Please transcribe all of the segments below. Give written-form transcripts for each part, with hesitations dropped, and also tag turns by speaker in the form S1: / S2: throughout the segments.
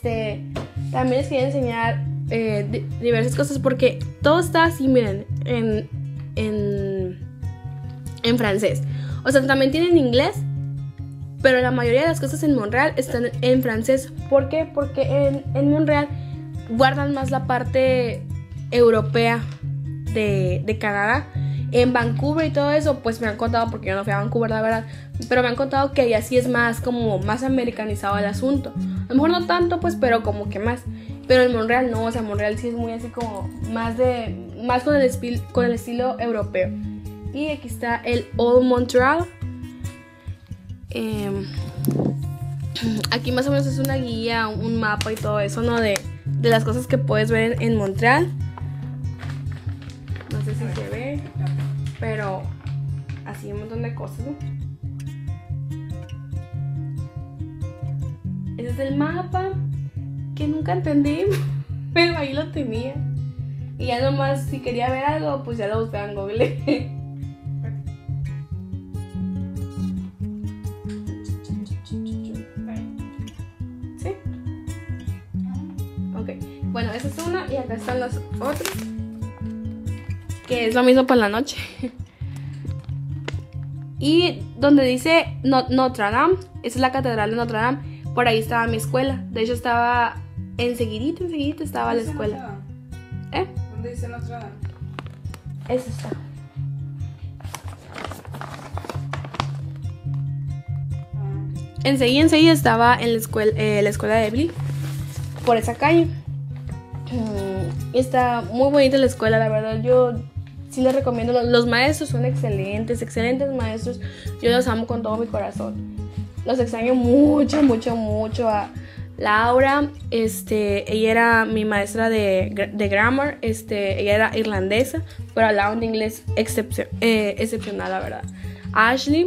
S1: también les quería enseñar diversas cosas porque todo está así, miren, en francés. O sea, también tienen inglés, pero la mayoría de las cosas en Montreal están en francés. ¿Por qué? Porque en Montreal guardan más la parte europea de Canadá. En Vancouver y todo eso, pues me han contado, porque yo no fui a Vancouver, la verdad, pero me han contado que ahí así es más como más americanizado el asunto. A lo mejor no tanto, pues, pero como que más. Pero en Montreal no, o sea, Montreal sí es muy así como más con el estilo europeo. Y aquí está el Old Montreal. Aquí más o menos es una guía, un mapa y todo eso, ¿no? De las cosas que puedes ver en Montreal. No sé si se ve, pero así un montón de cosas, ¿no? Ese es el mapa que nunca entendí, pero ahí lo tenía. Y ya nomás si quería ver algo, pues ya lo buscaba en Google. ¿Sí? Ok. Bueno, esa es una y acá están los otros, que es lo mismo por la noche. Y donde dice Notre Dame, esa es la catedral de Notre Dame. Por ahí estaba mi escuela. De hecho estaba enseguidita estaba la escuela.
S2: ¿Dónde dice Notre Dame?
S1: Esa está. Enseguida estaba en la escuela de Ebly, por esa calle. Está muy bonita la escuela, la verdad. Yo sí les recomiendo. Los maestros son excelentes maestros. Yo los amo con todo mi corazón. Los extraño mucho a Laura. Ella era mi maestra de grammar. Ella era irlandesa, pero hablaba un inglés excepcional, la verdad. Ashley,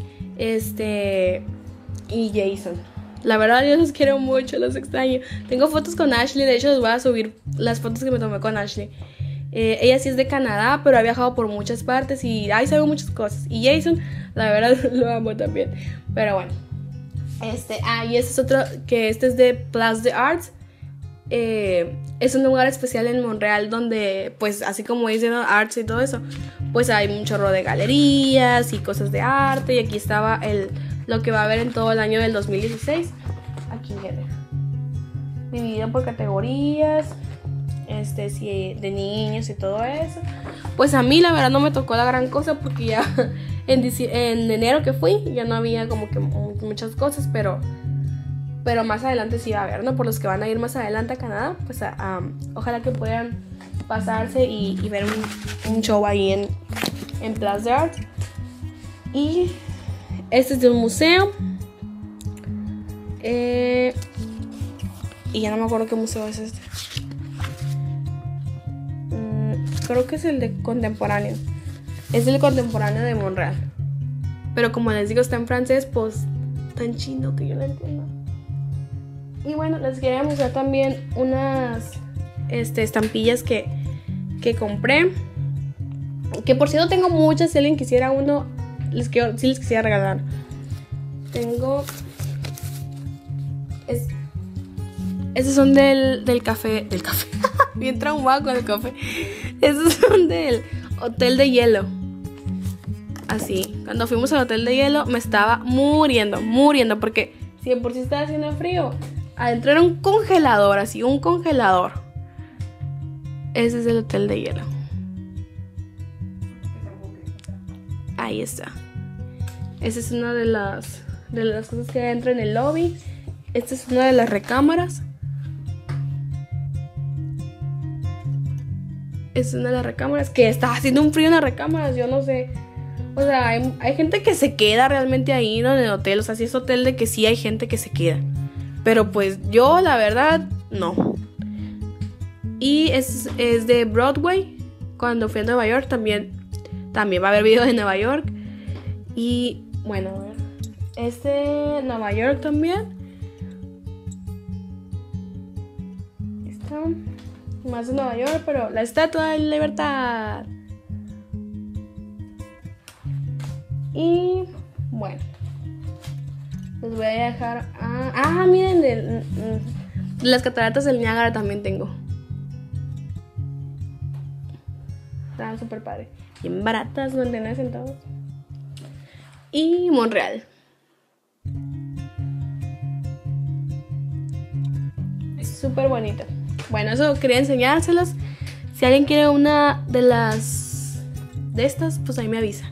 S1: y Jason. La verdad, yo los quiero mucho, los extraño. Tengo fotos con Ashley, de hecho les voy a subir las fotos que me tomé con Ashley. Ella sí es de Canadá, pero ha viajado por muchas partes y ahí sabe muchas cosas. Y Jason, la verdad, lo amo también. Pero bueno. Y este es otro, que es de Place des Arts. Es un lugar especial en Montreal donde, pues, así como dicen, ¿no? Arts y todo eso, pues hay un chorro de galerías y cosas de arte. Y aquí estaba lo que va a haber en todo el año del 2016. Aquí viene dividido por categorías, sí, de niños y todo eso. Pues a mí la verdad no me tocó la gran cosa porque ya en enero que fui ya no había como que muchas cosas, pero más adelante sí va a haber, ¿no? Por los que van a ir más adelante a Canadá, pues ojalá que puedan pasarse y ver un show ahí en Place des Arts. Y este es de un museo. Y ya no me acuerdo qué museo es este. Creo que es el de contemporáneo. Es el contemporáneo de Montreal. Pero como les digo, está en francés, pues tan chino que yo no entiendo. Y bueno, les quería mostrar también unas estampillas que compré. Que por cierto tengo muchas. Si alguien quisiera uno, sí les quisiera regalar. Tengo... Estos son del café. Del café. Bien traumado con el café. Estos son del Hotel de Hielo. Así. Cuando fuimos al Hotel de Hielo me estaba muriendo. Porque si de por sí estaba haciendo frío, adentro era un congelador. Así, un congelador. Ese es el Hotel de Hielo. Ahí está. Esa es una de las cosas que hay dentro en el lobby. Esta es una de las recámaras. Es una de las recámaras. Que está haciendo un frío en las recámaras. Yo no sé. O sea, hay gente que se queda realmente ahí, ¿no? En el hotel. O sea, sí es hotel de que sí hay gente que se queda. Pero pues yo, la verdad, no. Y es de Broadway. Cuando fui a Nueva York también va a haber videos de Nueva York. Y bueno, a ver. Nueva York también. Está más de Nueva York, pero la Estatua de la Libertad. Y bueno, les voy a dejar. Miren, Las cataratas del Niágara también tengo. Estaban súper padre. Bien baratas, 99 centavos. Y Montreal. Súper bonita. Bueno, eso quería enseñárselos. Si alguien quiere una de estas, pues ahí me avisa.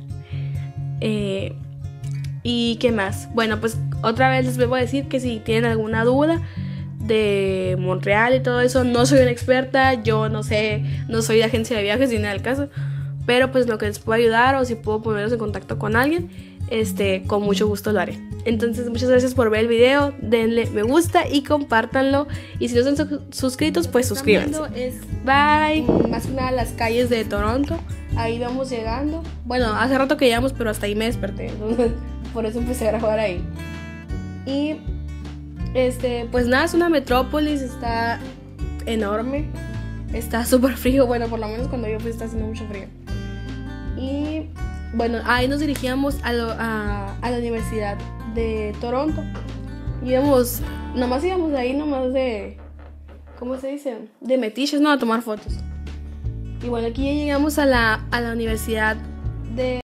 S1: ¿Y qué más? Bueno, pues otra vez les voy a decir que si tienen alguna duda de Montreal y todo eso, no soy una experta, yo no sé, no soy de agencia de viajes ni nada del caso, pero pues lo que les puedo ayudar o si puedo ponerlos en contacto con alguien, con mucho gusto lo haré. Entonces, muchas gracias por ver el video, denle me gusta y compártanlo, y si no están suscritos, pues suscríbanse. Bye. Más que nada las calles de Toronto, ahí vamos llegando. Bueno, hace rato que llegamos, pero hasta ahí me desperté, entonces por eso empecé a grabar ahí. Y pues nada, es una metrópolis, está enorme, está súper frío, bueno, por lo menos cuando yo fui está haciendo mucho frío. Y bueno, ahí nos dirigíamos a la Universidad de Toronto. Nomás íbamos ahí, nomás de, ¿cómo se dice? De metiches, ¿no? A tomar fotos. Y bueno, aquí ya llegamos a la Universidad de